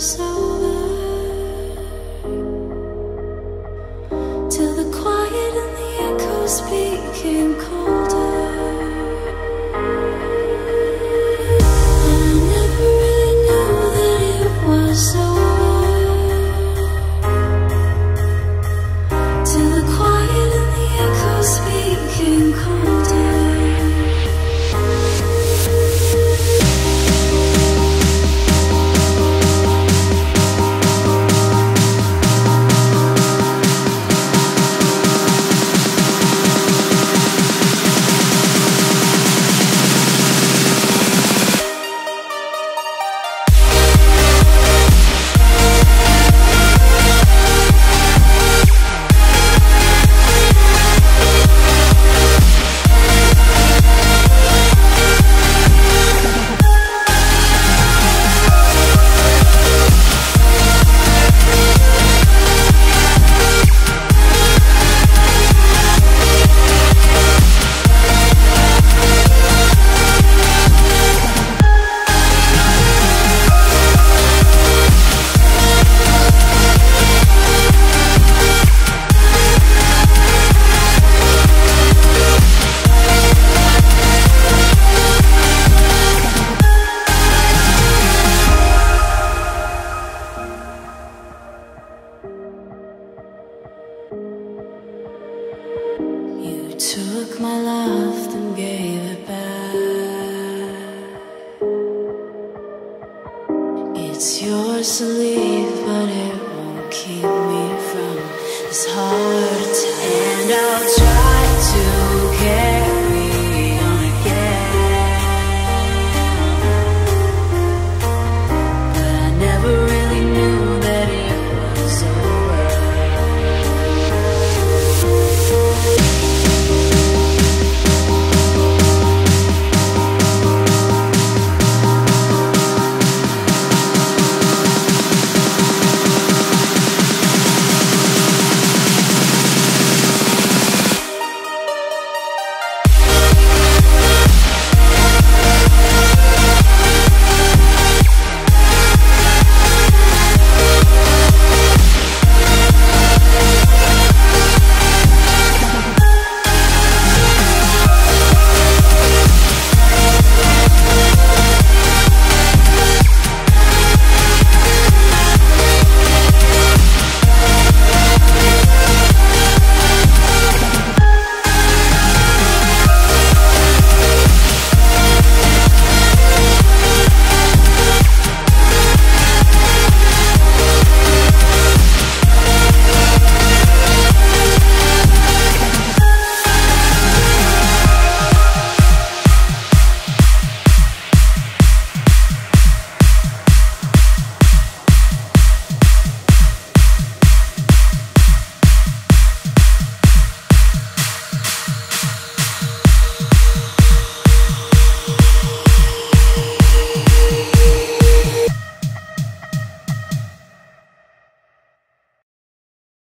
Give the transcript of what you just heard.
was over, till the quiet and the echoes became colder. I never really knew that it was over, till the quiet and the echoes became colder. Took my love and gave it back. It's yours to leave, but it won't keep me from this heart attack. And I'll